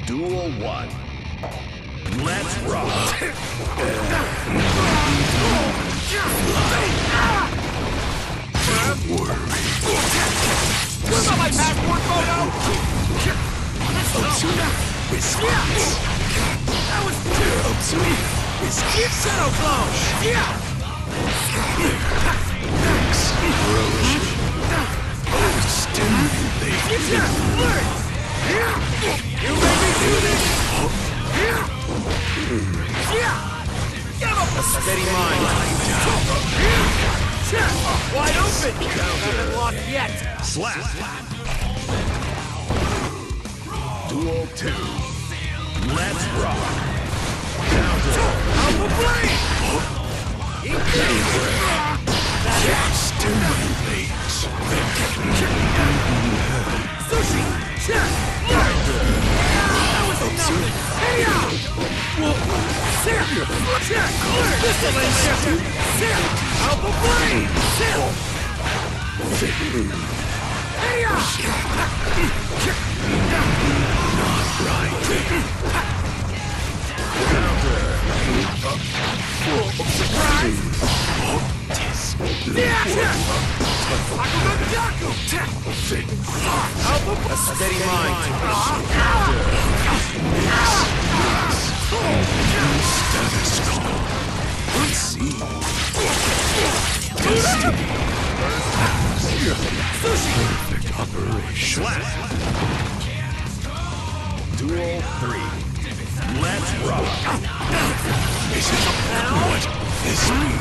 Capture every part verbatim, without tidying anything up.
Duel one. Let's rock. Don't worry. Where's my passport photo? Otsuna response. That was Otsuna response. Shadow Flow. Yeah. Explosion. Stimulate. You made me do this. Give up a steady mind. Wide open. Haven't lost yet. Slap. Duel two. Let's rock. Counter. Alpha Blade. Stimulate. Sushi. Counter. That was nothing. Hey out. Discipline shifter. Alpha Blade. Hey out. Not right. Counter. Surprise. A steady mind. Status quo. Let's see. Destiny. Perfect operation. Duel three. Let's rock. Is it what this means?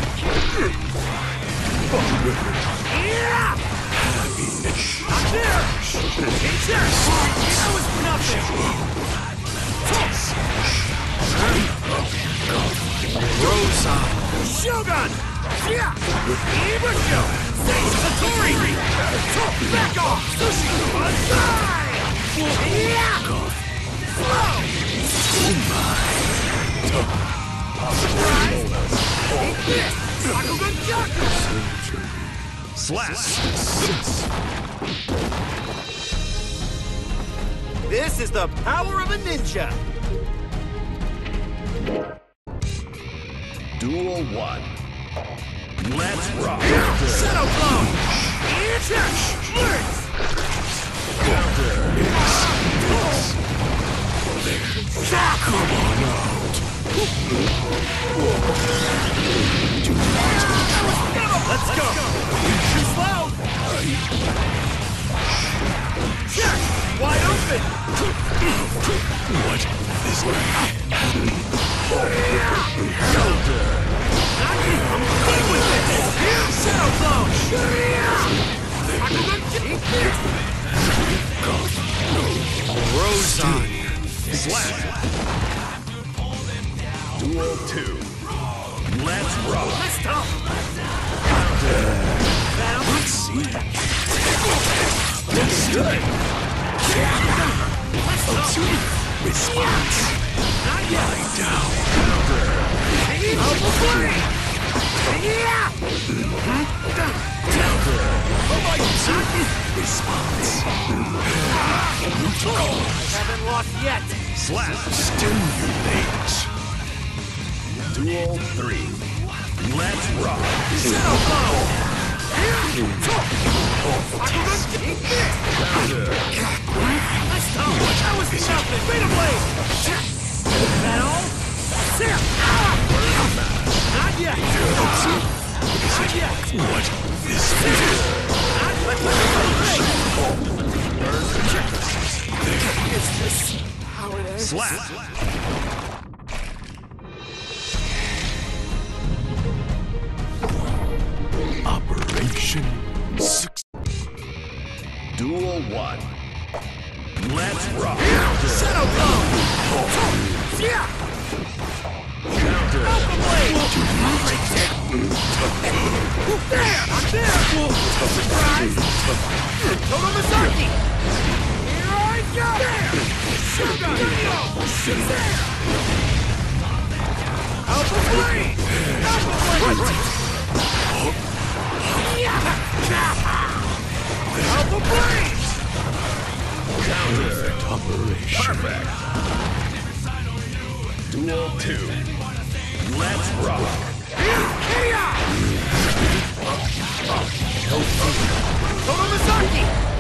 Happiness. Not there! It's there! That was nothing! Rosa! Shogun! Ibusho! Satori! Back off! Sushi! Aside! Slow! Surprise! Take this! Bakugan Jaku! Slap! This is the power of a ninja! Duel one. Let's rock! Shadow Blow! Answer! Blitz! Counter! Come on out! Let's go! Too slow! Check! Wide open! What is that? Counter! I'm good with this! Shadow Blow! Rosan! Slap! Duel two. Let's rock! Let's go! Let's see. Looks good. Otsuna response. Not yet. Lie down. Alpha Blade. Counter. Otsuna response. Neutral. Haven't lost yet. Slap. Stimulate. Duel three. Let's rock! Shadow Blow! Let's go! That was nothing! Beta Blade! That all? Not yet! Not yet! What is this? Is this how it ends? Slap! Operation six. Duel one. Let's rock. Shadow Blow. Yeah. Counter. Alpha Blade. There. I'm there. Surprise. Toto Misaki. Here I go. There. Shogun. There. Alpha Blade. Alpha Blade. Alpha Blade. Counter. Operation. Perfect. Duel two. Let's rock. Tomomisaki!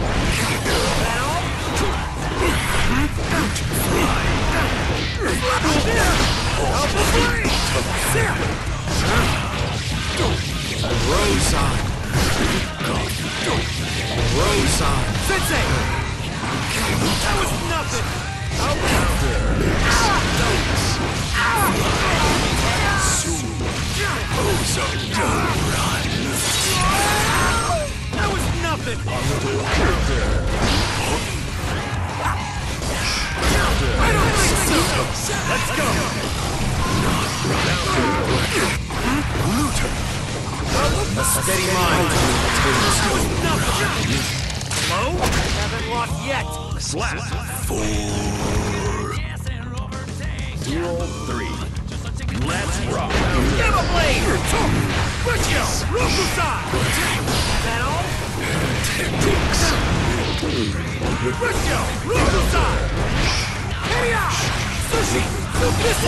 Rose-on! Rose-on! Sensei! That was nothing! Out counter! Ozo, don't run! That was nothing! Counter! I don't think so! Let's go! A steady mind. That was nothing! Slow? Haven't lost yet! Slap! Four. Duel three. Let's rock! GaMePlAy! Butcho! Rokusai! That all? Butcho! Rokusai! Hey-ya! Sushi! Submission!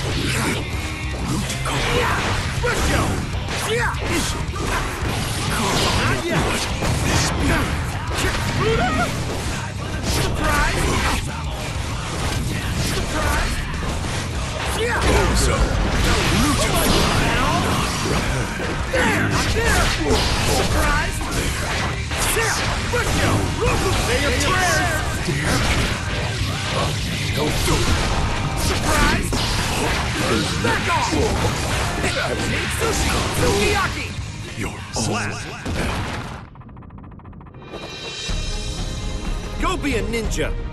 Butcho! Yeah! Not yet! Surprise! Surprise! Yeah! Ozo! There! Not there! Surprise! There! Butcho! Roku! Say your prayers! Surprise! Back off! Take sushi! Sukiyaki! Your slap! Go be a ninja!